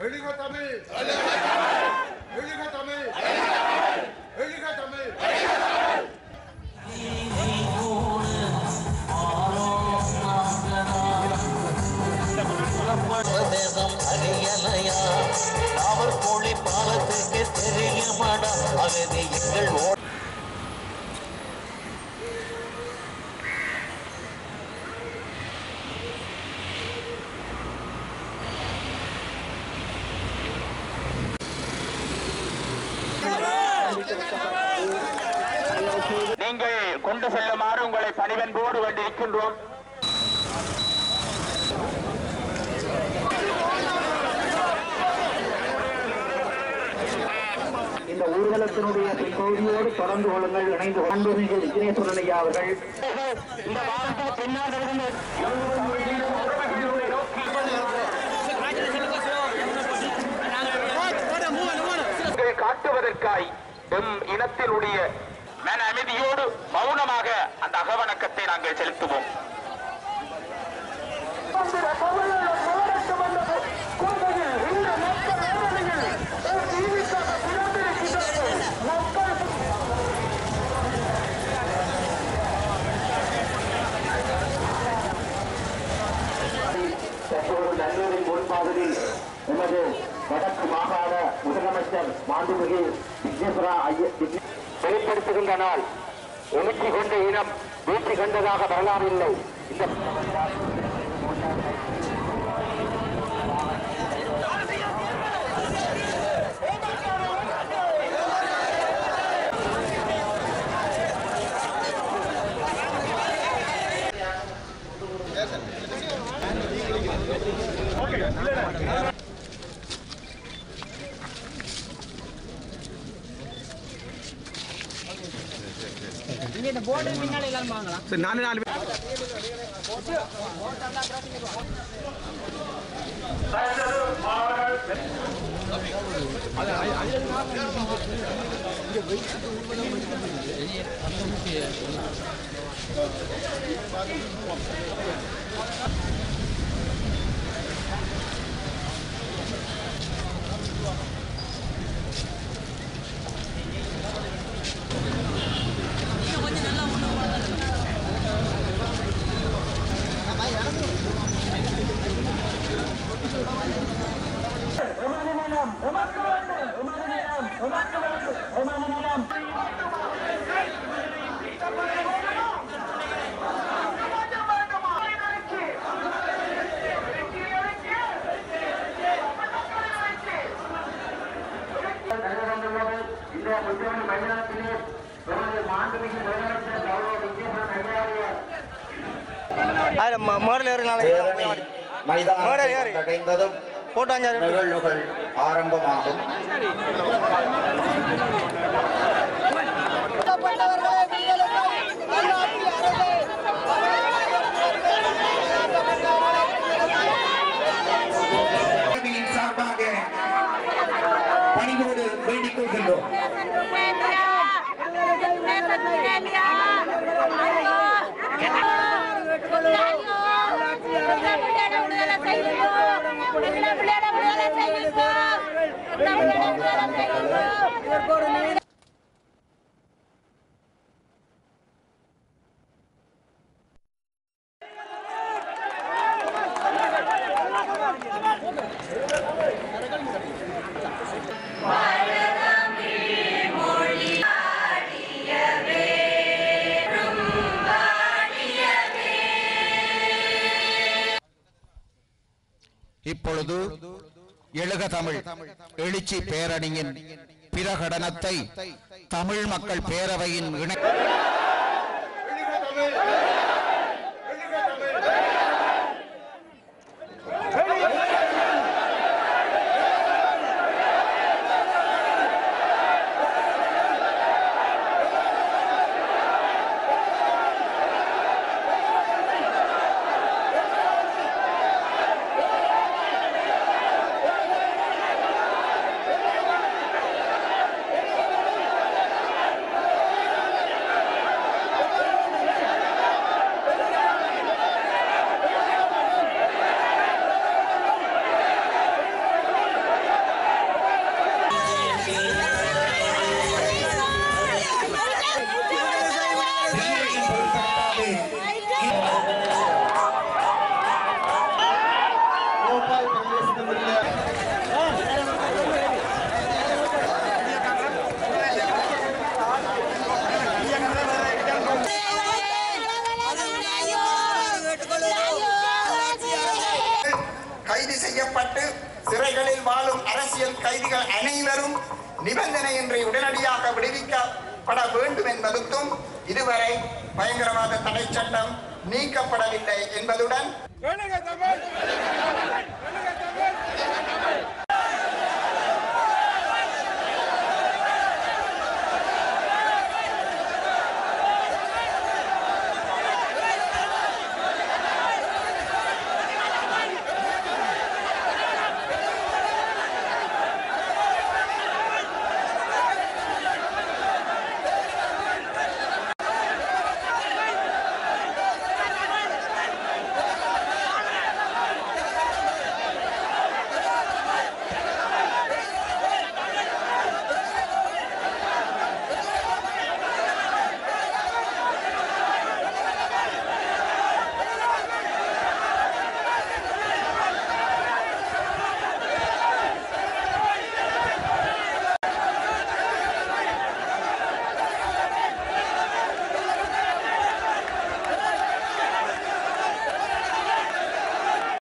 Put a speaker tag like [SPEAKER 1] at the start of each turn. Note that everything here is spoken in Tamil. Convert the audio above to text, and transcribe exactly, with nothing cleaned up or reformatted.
[SPEAKER 1] Ezhuka Tamil! Ezhuka Tamil! Ezhuka Tamil!
[SPEAKER 2] தேசம் அறியலையா அவர் கோழி பாலத்துக்கு தெரியுமாடா அகதி எங்கள் ஓ
[SPEAKER 3] நீங்கள் கொண்டு செல்லுமாறு உங்களை பணிவன்போடு வேண்டியிருக்கின்றோம்.
[SPEAKER 4] இந்த ஊர்வலத்தினுடைய பகுதியோடு தொடர்ந்து கொள்ளுங்கள். இணைந்து மாண்புமிகு விக்னேஸ்வரன் ஐயா அவர்கள்
[SPEAKER 3] இந்த வாரத்தை பின்னால் காட்டுவதற்காய் எம் இனத்தினுடைய மன அமைதியோடு மௌனமாக அந்த அகவணக்கத்தை நாங்கள் செலுத்துவோம்.
[SPEAKER 4] நல்லூரின் முன்பாகவில் எமது வடக்கு மாகாண முதலமைச்சர் மாண்புமிகு விக்னேஸ்வரா வெளிப்படுத்துகின்ற நாள். எழுச்சி கொண்ட இனம் வீழ்ச்சி கண்டதாக வரலாறு இல்லை. இந்த
[SPEAKER 5] இந்த போர்டு பின்னால எல்லாரும் வாங்கலாம்.
[SPEAKER 6] சரி நானே நாலு
[SPEAKER 4] நிகழ்வுகள் ஆரம்பமாகும். சார்பாக பணிவோடு வேண்டிக் கொள்கின்றோம்.
[SPEAKER 6] இப்பொழுது எழுக தமிழ் எழுச்சி பேரணியின் பிரகடனத்தை தமிழ் மக்கள் பேரவையின் இணை
[SPEAKER 7] சிறைகளில் வாழும் அரசியல் கைதிகள் அனைவரும் நிபந்தனையின்றி உடனடியாக விடுவிக்கப்பட வேண்டும் என்பதற்கும் இதுவரை பயங்கரவாத தடை சட்டம் நீக்கப்படவில்லை என்பதுடன்